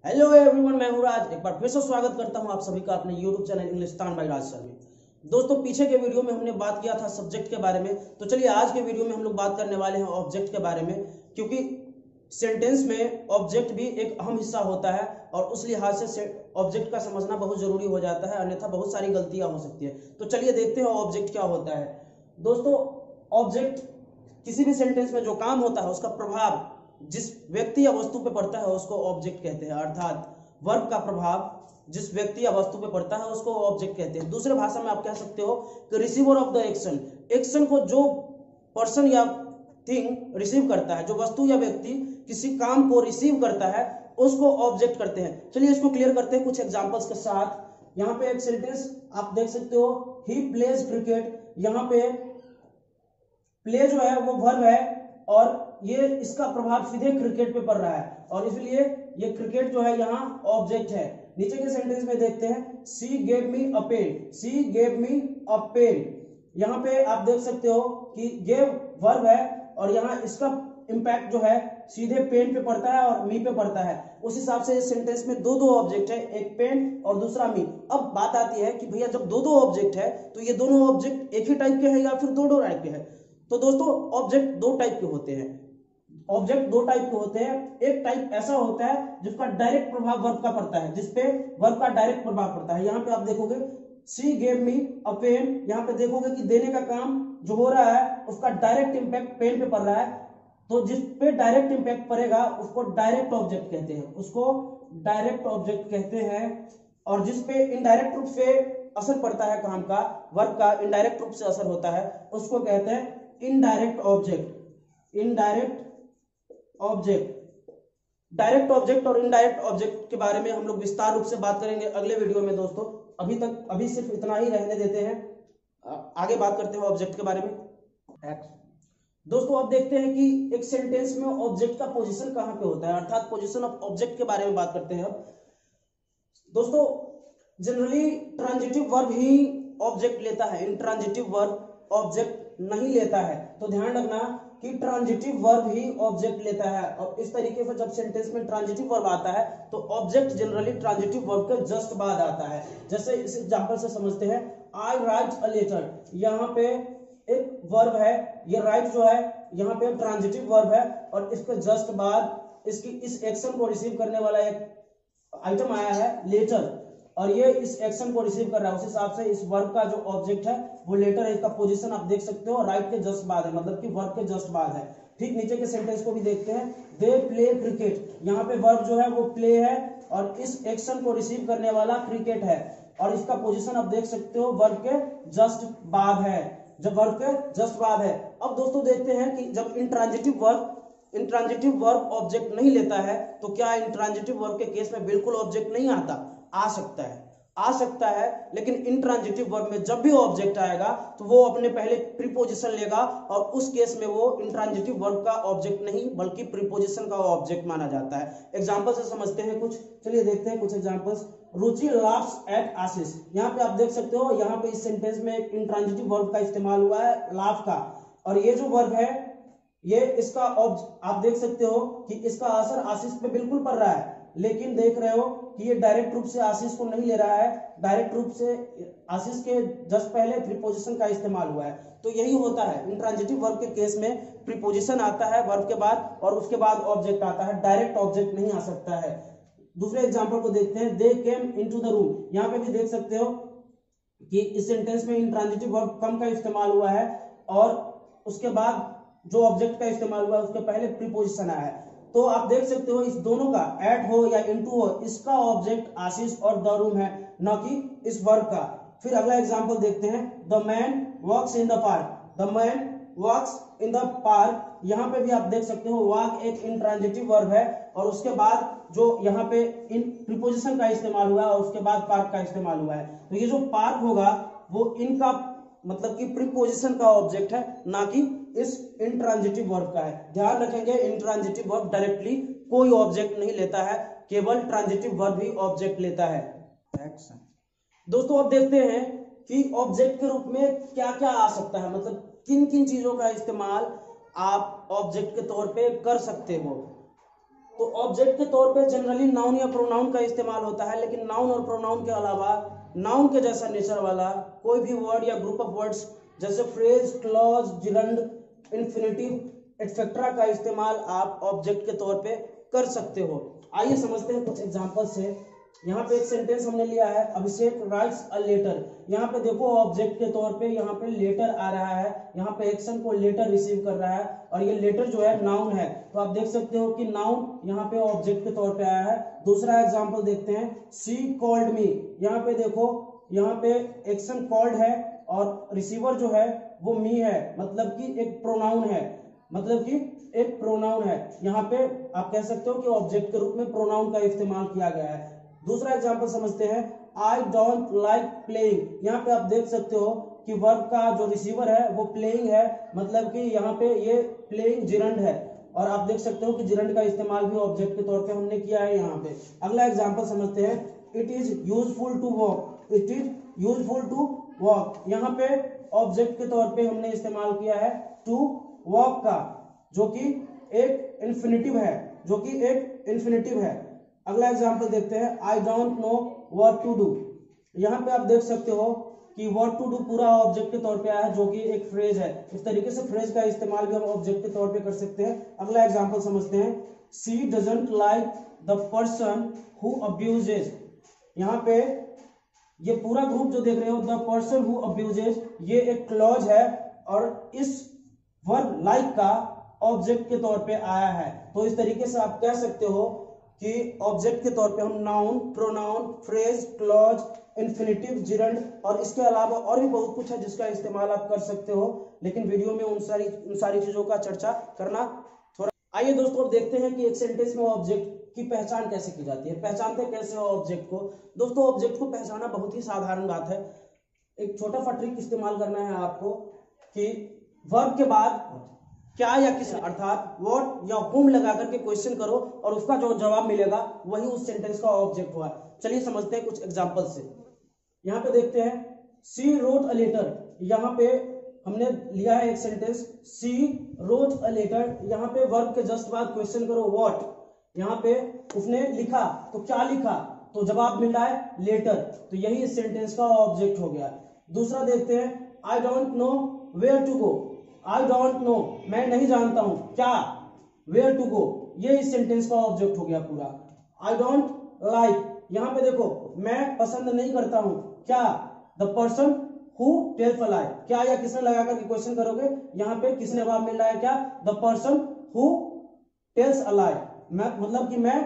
Hello everyone, मैं हूं राज। एक बार फिर से स्वागत करता हूं आप सभी का अपने YouTube channel Englistan by Raj sir में। दोस्तों, पीछे के वीडियो में हमने बात किया था सब्जेक्ट के बारे में, तो चलिए आज के वीडियो में हम लोग बात करने वाले हैं ऑब्जेक्ट के बारे में, क्योंकि सेंटेंस में ऑब्जेक्ट भी एक अहम हिस्सा होता है और उस लिहाज से ऑब्जेक्ट का समझना बहुत जरूरी हो जाता है, अन्यथा बहुत सारी गलतियां हो सकती है। तो चलिए देखते हैं ऑब्जेक्ट क्या होता है। दोस्तों, ऑब्जेक्ट किसी भी सेंटेंस में जो काम होता है उसका प्रभाव जिस व्यक्ति या वस्तु पे पड़ता है उसको ऑब्जेक्ट कहते हैं। अर्थात वर्ब का प्रभाव जिस व्यक्ति या वस्तु पे पड़ता है उसको ऑब्जेक्ट कहते हैं। दूसरे भाषा में आप कह सकते हो कि receiver of the action, action को जो पर्सन या थिंग रिसीव करता है, जो वस्तु या व्यक्ति किसी काम को रिसीव करता है उसको ऑब्जेक्ट करते हैं। चलिए इसको क्लियर करते हैं कुछ एग्जांपल्स के साथ। यहाँ पे एक सेंटेंस आप देख सकते हो, ही प्लेज क्रिकेट। यहाँ पे प्ले जो है वो वर्ब है और ये इसका प्रभाव सीधे क्रिकेट पे पड़ रहा है और इसलिए ये क्रिकेट जो है यहाँ ऑब्जेक्ट है। नीचे के सेंटेंस में देखते हैं, she gave me a pen, she gave me a pen. यहाँ पे आप देख सकते हो कि गेव वर्ब है और यहाँ इसका इंपैक्ट जो है सीधे पेन पे पड़ता है और मी पे पड़ता है। उस हिसाब से इस सेंटेंस में दो ऑब्जेक्ट है, एक पेन और दूसरा मी। अब बात आती है कि भैया जब दो ऑब्जेक्ट है तो ये दोनों ऑब्जेक्ट एक ही टाइप के हैं या फिर दो टाइप के हैं। तो दोस्तों, ऑब्जेक्ट दो टाइप के होते हैं। ऑब्जेक्ट दो टाइप के होते हैं। एक टाइप ऐसा होता है जिसका डायरेक्ट प्रभाव वर्ब का पड़ता है, जिसपे वर्ब का डायरेक्ट प्रभाव पड़ता है। यहाँ पे आप देखोगे सी गेव मी अ पेन, यहाँ पे देखोगे कि देने का काम जो हो रहा है उसका डायरेक्ट इंपैक्ट पेन पे पड़ रहा है। तो जिस पे डायरेक्ट इंपैक्ट पड़ेगा उसको डायरेक्ट ऑब्जेक्ट कहते हैं, उसको डायरेक्ट ऑब्जेक्ट कहते हैं। और जिस पे इनडायरेक्ट रूप से असर पड़ता है काम का, वर्ब का इनडायरेक्ट रूप से असर होता है, उसको कहते हैं indirect object. Indirect object, direct object और इनडायरेक्ट ऑब्जेक्ट के बारे में हम लोग विस्तार रूप से बात करेंगे अगले वीडियो में। दोस्तों, अभी सिर्फ इतना ही रहने देते हैं, आगे बात करते हैं ऑब्जेक्ट के बारे में। दोस्तों, अब देखते हैं कि एक सेंटेंस में ऑब्जेक्ट का पोजीशन कहां पे होता है, अर्थात पोजीशन ऑफ ऑब्जेक्ट के बारे में बात करते हैं। दोस्तों, जनरली ट्रांजिटिव वर्ब ही ऑब्जेक्ट लेता है, इंट्रांजिटिव वर्ब ऑब्जेक्ट नहीं लेता है। तो ध्यान रखना कि ट्रांजिटिव वर्ब ही ऑब्जेक्ट लेता है। और इस तरीके से जब सेंटेंस में ट्रांजिटिव वर्ब आता है तो ऑब्जेक्ट जनरली ट्रांजिटिव वर्ब के जस्ट बाद आता है। जैसे इस एग्जांपल से समझते हैं, आई राइट अ लेटर। यहाँ पे एक वर्ब है, ये राइट जो है यहाँ पे ट्रांजिटिव वर्ब है और इसके जस्ट बाद इस एक्शन को रिसीव करने वाला एक आइटम आया है लेटर, और ये इस एक्शन को रिसीव कर रहा है। उस हिसाब से इस वर्ब का जो ऑब्जेक्ट है वो लेटर है। इसका पोजीशन आप देख सकते हो राइट के जस्ट बाद है, मतलब कि वर्ब के जस्ट बाद है। ठीक नीचे के सेंटेंस को भी देखते हैं, दे प्ले क्रिकेट। यहाँ पे वर्ब जो है वो प्ले है और इस एक्शन को रिसीव करने वाला क्रिकेट है और इसका पोजीशन आप देख सकते हो वर्ब के जस्ट बाद है, जब वर्ब के जस्ट बाद है। अब दोस्तों देखते हैं कि जब इंट्रांजिटिव वर्ब ऑब्जेक्ट नहीं लेता है तो क्या इंट्रांजिटिव वर्ब के केस में बिल्कुल ऑब्जेक्ट नहीं आता? आ सकता है, लेकिन इंट्रांजिटिव वर्ब में जब भी ऑब्जेक्ट आएगा तो वो अपने पहले प्रीपोजिशन लेगा और उस केस में वो इंट्रांजिटिव वर्ब का ऑब्जेक्ट नहीं बल्कि प्रीपोजिशन का ऑब्जेक्ट माना जाता है। एग्जांपल से समझते हैं कुछ, चलिए देखते हैं कुछ examples. Ruchi laughs at Ashish. यहाँ पे आप देख सकते हो, यहाँ पे इस सेंटेंस में एक इंट्रांजिटिव वर्ब का इस्तेमाल हुआ है, लाफ का, और ये जो वर्ब है ये इसका आप देख सकते हो कि इसका असर आशीष पे बिल्कुल पड़ रहा है, लेकिन देख रहे हो कि ये डायरेक्ट रूप से आशीष को नहीं ले रहा है, डायरेक्ट रूप से आशीष के जस्ट पहले प्रीपोजिशन का इस्तेमाल हुआ है। तो यही होता है, इंट्रांजिटिव वर्ब के केस में प्रीपोजिशन आता है वर्ब के बाद और उसके बाद ऑब्जेक्ट आता है, डायरेक्ट ऑब्जेक्ट नहीं आ सकता है। दूसरे एग्जाम्पल को देखते हैं, they came into the room. यहाँ पे भी देख सकते हो कि इस सेंटेंस में इंट्रांजिटिव वर्ब कम का इस्तेमाल हुआ है और उसके बाद जो ऑब्जेक्ट का इस्तेमाल हुआ है उसके पहले प्रीपोजिशन आया है। तो आप देख सकते हो इस दोनों का, एट हो या इनटू हो, इसका ऑब्जेक्ट आशीष और द रूम है, न कि इस वर्ब का। फिर अगला एग्जांपल देखते हैं, the man walks in the park. The man walks in the park, यहाँ पे भी आप देख सकते हो वॉक एक इंट्रांजिटिव वर्ब है और उसके बाद जो यहाँ पे इन प्रीपोजिशन का इस्तेमाल हुआ है और उसके बाद पार्क का इस्तेमाल हुआ है। तो ये जो पार्क होगा वो इनका मतलब कि प्रीपोजिशन का ऑब्जेक्ट है, ना कि इस इंट्रांजिटिव वर्ब का है। ध्यान रखेंगे, इंट्रांजिटिव वर्ब डायरेक्टली कोई ऑब्जेक्ट नहीं लेता है, केवल ट्रांजिटिव वर्ब ही ऑब्जेक्ट लेता है। दोस्तों, अब देखते हैं कि ऑब्जेक्ट के रूप में क्या क्या आ सकता है, मतलब किन किन चीजों का इस्तेमाल आप ऑब्जेक्ट के तौर पे कर सकते हो। तो ऑब्जेक्ट के तौर पे जनरली नाउन या प्रोनाउन का इस्तेमाल होता है, लेकिन नाउन और प्रोनाउन के अलावा नाउन के जैसा नेचर वाला कोई भी वर्ड या ग्रुप ऑफ वर्ड्स जैसे phrase, clause, gerund, infinitive etcetera का इस्तेमाल आप ऑब्जेक्ट के तौर पे कर सकते हो। आइए समझते हैं कुछ एग्जांपल से। यहाँ पे एक सेंटेंस हमने लिया है, अभिषेक राइट्स अ लेटर। यहाँ पे देखो ऑब्जेक्ट के तौर पे यहाँ पे लेटर आ रहा है, यहाँ पे एक्शन को लेटर रिसीव कर रहा है और ये लेटर जो है नाउन है। तो आप देख सकते हो कि नाउन यहाँ पे ऑब्जेक्ट के तौर पे आया है। दूसरा एग्जांपल देखते हैं, शी कॉल्ड मी। यहाँ पे देखो, यहाँ पे एक्शन कॉल्ड है और रिसीवर जो है वो मी है, मतलब कि एक प्रोनाउन है, मतलब कि एक प्रोनाउन है। यहाँ पे आप कह सकते हो कि ऑब्जेक्ट के रूप में प्रोनाउन का इस्तेमाल किया गया है। दूसरा एग्जांपल समझते हैं, आई डोंट लाइक प्लेइंग। यहाँ पे आप देख सकते हो कि वर्ब का जो रिसीवर है वो प्लेइंग है, मतलब कि यहाँ पे ये प्लेइंग जिरंड है और आप देख सकते हो कि जिरंड का इस्तेमाल भी ऑब्जेक्ट के तौर पे हमने किया है यहाँ पे। अगला एग्जांपल समझते हैं, it is useful to walk. It is useful to walk, यहाँ पे ऑब्जेक्ट के तौर पे हमने इस्तेमाल किया है टू वॉक का, जो कि एक इन्फिनेटिव है, जो कि एक इन्फिनेटिव है। अगला एग्जांपल देखते हैं, I don't know what to do. यहाँ पे आप देख सकते हो कि व्हाट टू डू पूरा ऑब्जेक्ट के तौर पे आया है, जो कि एक फ्रेज है। इस तरीके से फ्रेज का इस्तेमाल भी हम ऑब्जेक्ट के तौर पे कर सकते हैं। अगला एग्जांपल समझते हैं, she doesn't like the person who abuses. यहाँ पे ये पूरा ग्रुप जो देख रहे हो, द पर्सन हु अब्यूजेज, ये एक क्लॉज है और इस वर्ब लाइक का ऑब्जेक्ट के तौर पे आया है। तो इस तरीके से आप कह सकते हो कि ऑब्जेक्ट के तौर पे हम noun, pronoun, phrase, clause, infinitive, gerund और इसके अलावा और भी बहुत कुछ है जिसका इस्तेमाल आप कर सकते हो, लेकिन वीडियो में उन सारी चीजों का चर्चा करना थोड़ा। आइए दोस्तों अब देखते हैं कि एक सेंटेंस में ऑब्जेक्ट की पहचान कैसे की जाती है। पहचानते कैसे हो ऑब्जेक्ट को? दोस्तों ऑब्जेक्ट को पहचानना बहुत ही साधारण बात है। एक छोटा सा ट्रिक इस्तेमाल करना है आपको कि वर्ब के बाद क्या या किस अर्थात व्हाट या हुम लगा करके क्वेश्चन करो और उसका जो जवाब मिलेगा वही उस सेंटेंस का ऑब्जेक्ट हुआ। चलिए समझते हैं कुछ एग्जांपल से। यहाँ पे देखते हैं, सी रोट अ लेटर। यहाँ पे हमने लिया है एक sentence, she wrote a letter. यहाँ पे वर्ब के जस्ट बाद क्वेश्चन करो व्हाट। यहाँ पे उसने लिखा, तो क्या लिखा? तो जवाब मिल रहा है लेटर, तो यही इस सेंटेंस का ऑब्जेक्ट हो गया। दूसरा देखते हैं, I don't know where to go. I don't know, मैं नहीं जानता हूं क्या, वेयर टू गो, ये इस सेंटेंस का ऑब्जेक्ट हो गया पूरा। आई डोंट लाइक, यहां पे देखो मैं पसंद नहीं करता हूं क्या, the person who tells a lie. क्या या किसने लगा करके क्वेश्चन करोगे, यहां पे किसने जवाब मिल रहा है क्या, the person who tells a lie. मैं मतलब कि मैं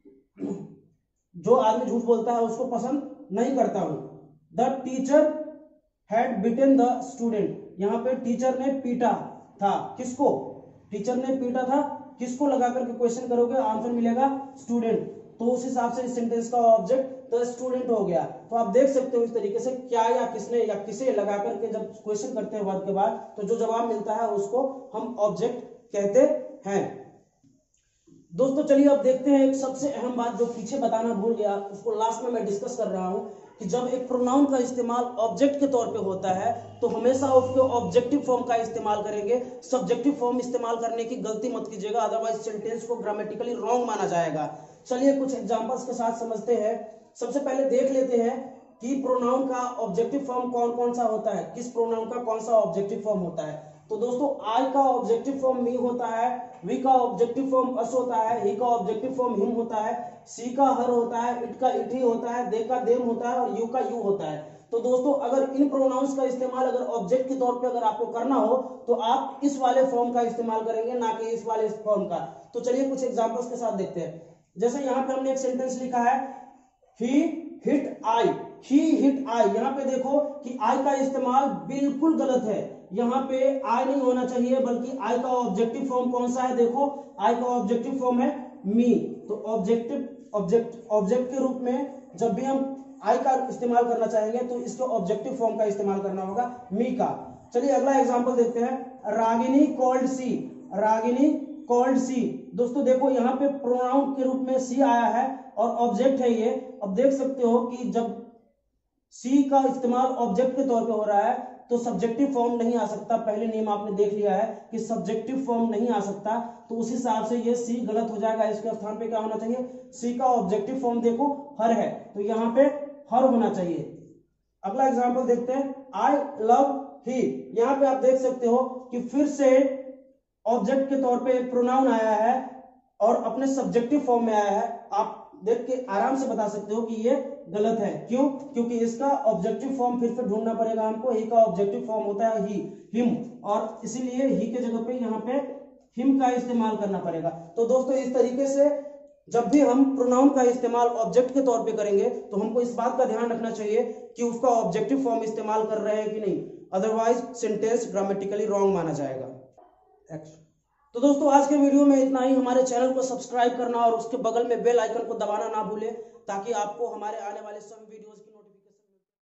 जो आदमी झूठ बोलता है उसको पसंद नहीं करता हूं। The teacher had beaten the student. यहाँ पे टीचर ने पीटा था, किसको? टीचर ने पीटा था, किसको लगा करके क्वेश्चन करोगे, आंसर मिलेगा स्टूडेंट। तो उस हिसाब से इस सेंटेंस का ऑब्जेक्ट द स्टूडेंट हो गया। तो आप देख सकते हो इस तरीके से क्या या किसने या किसे लगा करके जब क्वेश्चन करते हैं वर्ब के बाद, तो जो जवाब मिलता है उसको हम ऑब्जेक्ट कहते हैं। दोस्तों चलिए अब देखते हैं एक सबसे अहम बात जो पीछे बताना भूल गया, उसको लास्ट में मैं डिस्कस कर रहा हूं कि जब एक प्रोनाउन का इस्तेमाल ऑब्जेक्ट के तौर पे होता है तो हमेशा उसके ऑब्जेक्टिव फॉर्म का इस्तेमाल करेंगे। सब्जेक्टिव फॉर्म इस्तेमाल करने की गलती मत कीजिएगा, अदरवाइज सेंटेंस को ग्रामेटिकली रॉन्ग माना जाएगा। चलिए कुछ एग्जांपल्स के साथ समझते हैं। सबसे पहले देख लेते हैं कि प्रोनाउन का ऑब्जेक्टिव फॉर्म कौन कौन सा होता है, किस प्रोनाउन का कौन सा ऑब्जेक्टिव फॉर्म होता है। तो दोस्तों आई का ऑब्जेक्टिव फॉर्म मी होता है, वी का ऑब्जेक्टिव फॉर्म अस होता है, ही का ऑब्जेक्टिव फॉर्म हिम होता है, सी का हर होता है, इट का इट ही होता है, दे का देम होता है और यू का यू होता है। तो दोस्तों अगर इन प्रोनाउंस का इस्तेमाल अगर ऑब्जेक्ट के तौर पे अगर आपको करना हो तो आप इस वाले फॉर्म का इस्तेमाल करेंगे, ना कि इस वाले फॉर्म का। तो चलिए कुछ एग्जांपल्स के साथ देखते हैं। जैसे यहाँ पे हमने एक सेंटेंस लिखा है, ही हिट आई। ही हिट आई, यहाँ पे देखो कि आई का इस्तेमाल बिल्कुल गलत है। यहाँ पे आई नहीं होना चाहिए, बल्कि आई का ऑब्जेक्टिव फॉर्म कौन सा है, देखो आई का ऑब्जेक्टिव फॉर्म है मी। तो ऑब्जेक्ट के रूप में जब भी हम आई का इस्तेमाल करना चाहेंगे तो इसके ऑब्जेक्टिव फॉर्म का इस्तेमाल करना होगा मी का। चलिए अगला एग्जांपल देखते हैं, Ragini called she. Ragini called she, दोस्तों देखो यहाँ पे प्रोनाउन के रूप में सी आया है और ऑब्जेक्ट है ये। अब देख सकते हो कि जब सी का इस्तेमाल ऑब्जेक्ट के तौर पे हो रहा है तो सब्जेक्टिव फॉर्म नहीं आ सकता। पहले नियम आपने देख लिया है कि सब्जेक्टिव फॉर्म नहीं आ सकता, तो उस हिसाब से ये सी गलत हो जाएगा। इसके स्थान पे क्या होना चाहिए, सी का ऑब्जेक्टिव फॉर्म देखो हर है, तो यहाँ पे हर होना चाहिए। अगला एग्जाम्पल देखते हैं, आई लव ही। यहाँ पे आप देख सकते हो कि फिर से ऑब्जेक्ट के तौर पे एक प्रोनाउन आया है और अपने सब्जेक्टिव फॉर्म में आया है। आप देख के आराम से बता सकते हो कि ये गलत है। क्यों? क्योंकि इसका ऑब्जेक्टिव फॉर्म फिर से ढूंढना पड़ेगा हमको। ही का ऑब्जेक्टिव फॉर्म होता है ही, हिम, और इसीलिए ही के जगह पे यहाँ पे हिम का इस्तेमाल करना पड़ेगा। तो दोस्तों इस तरीके से जब भी हम प्रोनाउन का इस्तेमाल ऑब्जेक्ट के तौर पे करेंगे तो हमको इस बात का ध्यान रखना चाहिए कि उसका ऑब्जेक्टिव फॉर्म इस्तेमाल कर रहे हैं कि नहीं, अदरवाइज सेंटेंस ग्रामेटिकली रॉन्ग माना जाएगा। तो दोस्तों आज के वीडियो में इतना ही। हमारे चैनल को सब्सक्राइब करना और उसके बगल में बेल आइकन को दबाना ना भूलें, ताकि आपको हमारे आने वाले सभी वीडियोस की